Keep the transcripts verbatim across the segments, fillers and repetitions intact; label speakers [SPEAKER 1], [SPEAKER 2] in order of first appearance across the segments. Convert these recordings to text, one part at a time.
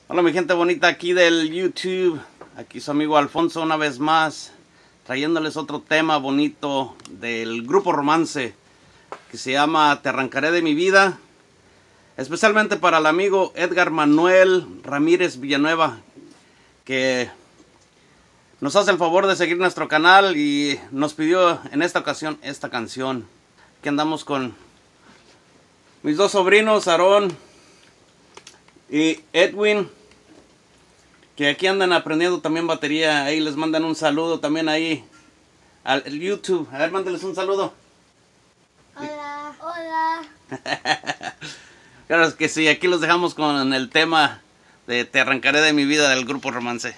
[SPEAKER 1] Hola mi gente bonita aquí del YouTube, aquí su amigo Alfonso una vez más, trayéndoles otro tema bonito del grupo Romance, que se llama Te arrancaré de mi vida, especialmente para el amigo Edgar Manuel Ramírez Villanueva, que nos hace el favor de seguir nuestro canal y nos pidió en esta ocasión esta canción. Aquí andamos con mis dos sobrinos, Aarón y Edwin, que aquí andan aprendiendo también batería. Ahí les mandan un saludo también ahí al YouTube. A ver, mándenles un saludo.
[SPEAKER 2] Hola. Hola.
[SPEAKER 1] Claro que sí, aquí los dejamos con el tema de Te arrancaré de mi vida del grupo Romance.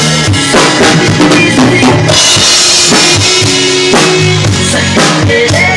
[SPEAKER 2] Yeah.